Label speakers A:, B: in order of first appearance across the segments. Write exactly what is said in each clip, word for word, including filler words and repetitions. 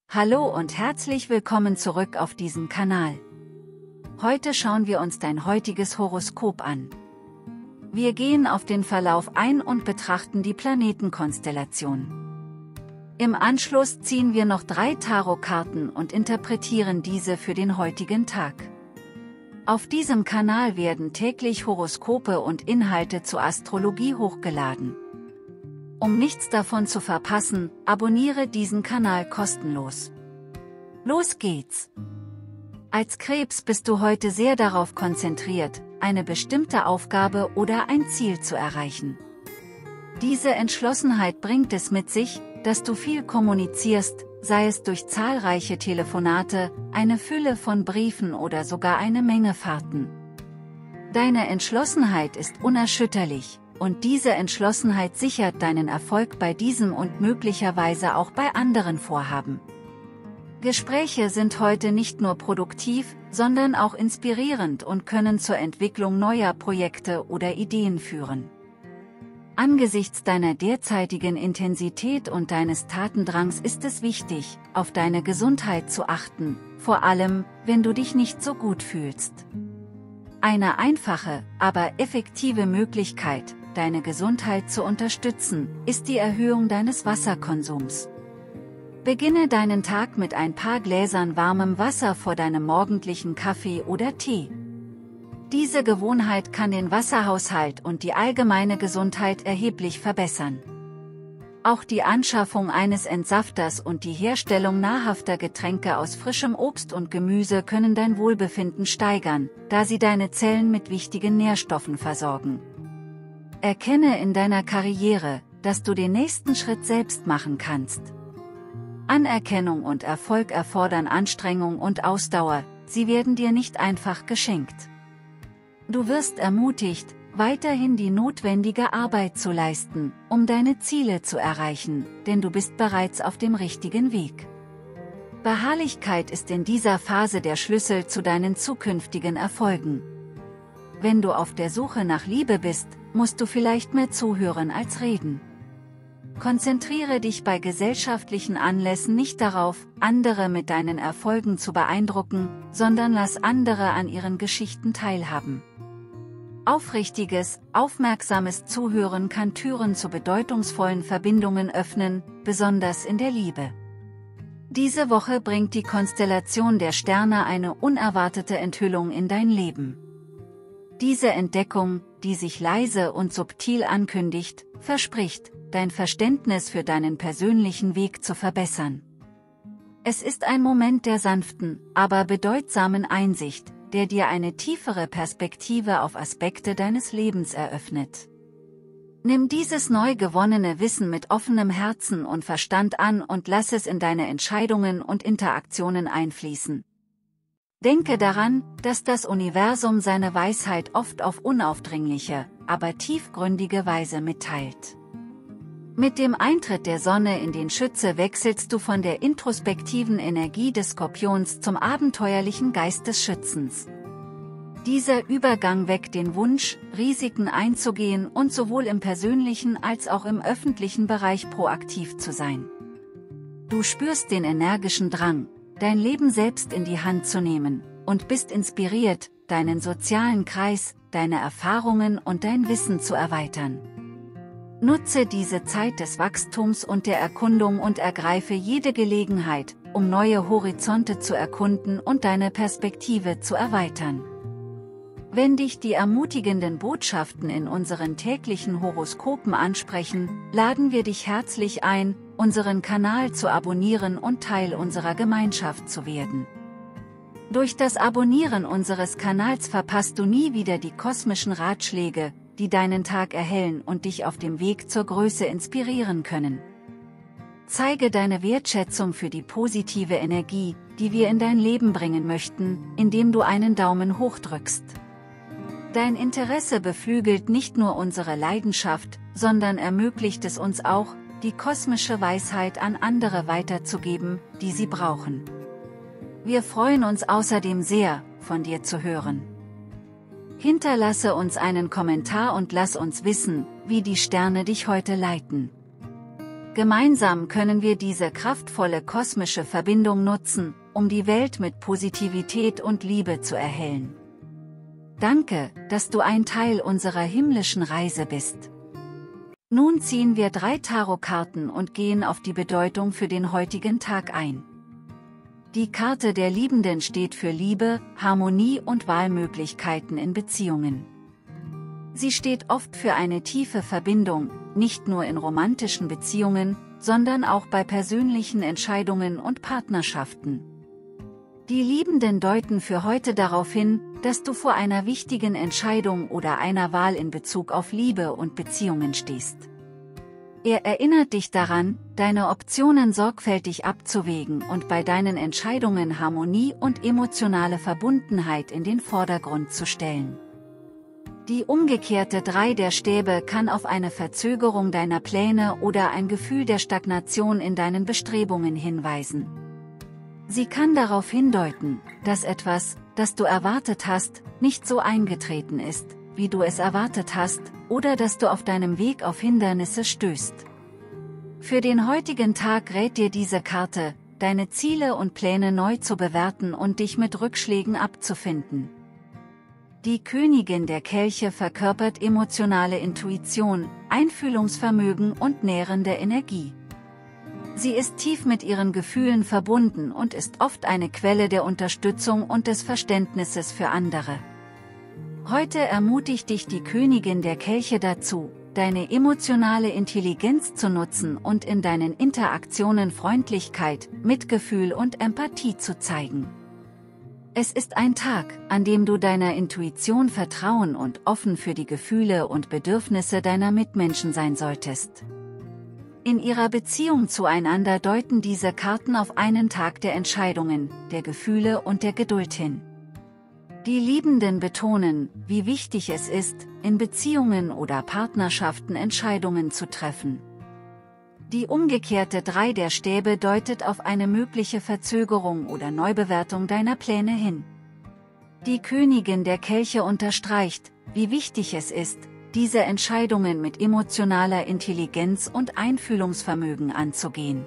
A: Hallo und herzlich willkommen zurück auf diesem Kanal. Heute schauen wir uns dein heutiges Horoskop an. Wir gehen auf den Verlauf ein und betrachten die Planetenkonstellation. Im Anschluss ziehen wir noch drei Tarotkarten und interpretieren diese für den heutigen Tag. Auf diesem Kanal werden täglich Horoskope und Inhalte zur Astrologie hochgeladen. Um nichts davon zu verpassen, abonniere diesen Kanal kostenlos. Los geht's! Als Krebs bist du heute sehr darauf konzentriert, eine bestimmte Aufgabe oder ein Ziel zu erreichen. Diese Entschlossenheit bringt es mit sich, dass du viel kommunizierst, sei es durch zahlreiche Telefonate, eine Fülle von Briefen oder sogar eine Menge Fahrten. Deine Entschlossenheit ist unerschütterlich. Und diese Entschlossenheit sichert deinen Erfolg bei diesem und möglicherweise auch bei anderen Vorhaben. Gespräche sind heute nicht nur produktiv, sondern auch inspirierend und können zur Entwicklung neuer Projekte oder Ideen führen. Angesichts deiner derzeitigen Intensität und deines Tatendrangs ist es wichtig, auf deine Gesundheit zu achten, vor allem, wenn du dich nicht so gut fühlst. Eine einfache, aber effektive Möglichkeit, deine Gesundheit zu unterstützen, ist die Erhöhung deines Wasserkonsums. Beginne deinen Tag mit ein paar Gläsern warmem Wasser vor deinem morgendlichen Kaffee oder Tee. Diese Gewohnheit kann den Wasserhaushalt und die allgemeine Gesundheit erheblich verbessern. Auch die Anschaffung eines Entsafters und die Herstellung nahrhafter Getränke aus frischem Obst und Gemüse können dein Wohlbefinden steigern, da sie deine Zellen mit wichtigen Nährstoffen versorgen. Erkenne in deiner Karriere, dass du den nächsten Schritt selbst machen kannst. Anerkennung und Erfolg erfordern Anstrengung und Ausdauer, sie werden dir nicht einfach geschenkt. Du wirst ermutigt, weiterhin die notwendige Arbeit zu leisten, um deine Ziele zu erreichen, denn du bist bereits auf dem richtigen Weg. Beharrlichkeit ist in dieser Phase der Schlüssel zu deinen zukünftigen Erfolgen. Wenn du auf der Suche nach Liebe bist, musst du vielleicht mehr zuhören als reden. Konzentriere dich bei gesellschaftlichen Anlässen nicht darauf, andere mit deinen Erfolgen zu beeindrucken, sondern lass andere an ihren Geschichten teilhaben. Aufrichtiges, aufmerksames Zuhören kann Türen zu bedeutungsvollen Verbindungen öffnen, besonders in der Liebe. Diese Woche bringt die Konstellation der Sterne eine unerwartete Enthüllung in dein Leben. Diese Entdeckung, die sich leise und subtil ankündigt, verspricht, dein Verständnis für deinen persönlichen Weg zu verbessern. Es ist ein Moment der sanften, aber bedeutsamen Einsicht, der dir eine tiefere Perspektive auf Aspekte deines Lebens eröffnet. Nimm dieses neu gewonnene Wissen mit offenem Herzen und Verstand an und lass es in deine Entscheidungen und Interaktionen einfließen. Denke daran, dass das Universum seine Weisheit oft auf unaufdringliche, aber tiefgründige Weise mitteilt. Mit dem Eintritt der Sonne in den Schütze wechselst du von der introspektiven Energie des Skorpions zum abenteuerlichen Geist des Schützens. Dieser Übergang weckt den Wunsch, Risiken einzugehen und sowohl im persönlichen als auch im öffentlichen Bereich proaktiv zu sein. Du spürst den energischen Drang, dein Leben selbst in die Hand zu nehmen, und bist inspiriert, deinen sozialen Kreis, deine Erfahrungen und dein Wissen zu erweitern. Nutze diese Zeit des Wachstums und der Erkundung und ergreife jede Gelegenheit, um neue Horizonte zu erkunden und deine Perspektive zu erweitern. Wenn dich die ermutigenden Botschaften in unseren täglichen Horoskopen ansprechen, laden wir dich herzlich ein, unseren Kanal zu abonnieren und Teil unserer Gemeinschaft zu werden. Durch das Abonnieren unseres Kanals verpasst du nie wieder die kosmischen Ratschläge, die deinen Tag erhellen und dich auf dem Weg zur Größe inspirieren können. Zeige deine Wertschätzung für die positive Energie, die wir in dein Leben bringen möchten, indem du einen Daumen hoch drückst. Dein Interesse beflügelt nicht nur unsere Leidenschaft, sondern ermöglicht es uns auch, die kosmische Weisheit an andere weiterzugeben, die sie brauchen. Wir freuen uns außerdem sehr, von dir zu hören. Hinterlasse uns einen Kommentar und lass uns wissen, wie die Sterne dich heute leiten. Gemeinsam können wir diese kraftvolle kosmische Verbindung nutzen, um die Welt mit Positivität und Liebe zu erhellen. Danke, dass du ein Teil unserer himmlischen Reise bist. Nun ziehen wir drei Tarotkarten und gehen auf die Bedeutung für den heutigen Tag ein. Die Karte der Liebenden steht für Liebe, Harmonie und Wahlmöglichkeiten in Beziehungen. Sie steht oft für eine tiefe Verbindung, nicht nur in romantischen Beziehungen, sondern auch bei persönlichen Entscheidungen und Partnerschaften. Die Liebenden deuten für heute darauf hin, dass du vor einer wichtigen Entscheidung oder einer Wahl in Bezug auf Liebe und Beziehungen stehst. Er erinnert dich daran, deine Optionen sorgfältig abzuwägen und bei deinen Entscheidungen Harmonie und emotionale Verbundenheit in den Vordergrund zu stellen. Die umgekehrte drei der Stäbe kann auf eine Verzögerung deiner Pläne oder ein Gefühl der Stagnation in deinen Bestrebungen hinweisen. Sie kann darauf hindeuten, dass etwas, das du erwartet hast, nicht so eingetreten ist, wie du es erwartet hast, oder dass du auf deinem Weg auf Hindernisse stößt. Für den heutigen Tag rät dir diese Karte, deine Ziele und Pläne neu zu bewerten und dich mit Rückschlägen abzufinden. Die Königin der Kelche verkörpert emotionale Intuition, Einfühlungsvermögen und nährende Energie. Sie ist tief mit ihren Gefühlen verbunden und ist oft eine Quelle der Unterstützung und des Verständnisses für andere. Heute ermutigt dich die Königin der Kelche dazu, deine emotionale Intelligenz zu nutzen und in deinen Interaktionen Freundlichkeit, Mitgefühl und Empathie zu zeigen. Es ist ein Tag, an dem du deiner Intuition vertrauen und offen für die Gefühle und Bedürfnisse deiner Mitmenschen sein solltest. In ihrer Beziehung zueinander deuten diese Karten auf einen Tag der Entscheidungen, der Gefühle und der Geduld hin. Die Liebenden betonen, wie wichtig es ist, in Beziehungen oder Partnerschaften Entscheidungen zu treffen. Die umgekehrte drei der Stäbe deutet auf eine mögliche Verzögerung oder Neubewertung deiner Pläne hin. Die Königin der Kelche unterstreicht, wie wichtig es ist, diese Entscheidungen mit emotionaler Intelligenz und Einfühlungsvermögen anzugehen.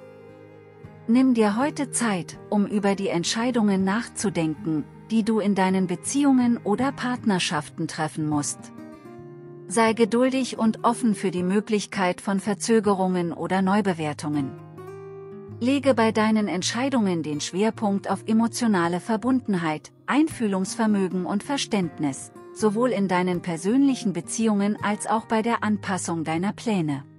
A: Nimm dir heute Zeit, um über die Entscheidungen nachzudenken, die du in deinen Beziehungen oder Partnerschaften treffen musst. Sei geduldig und offen für die Möglichkeit von Verzögerungen oder Neubewertungen. Lege bei deinen Entscheidungen den Schwerpunkt auf emotionale Verbundenheit, Einfühlungsvermögen und Verständnis, sowohl in deinen persönlichen Beziehungen als auch bei der Anpassung deiner Pläne.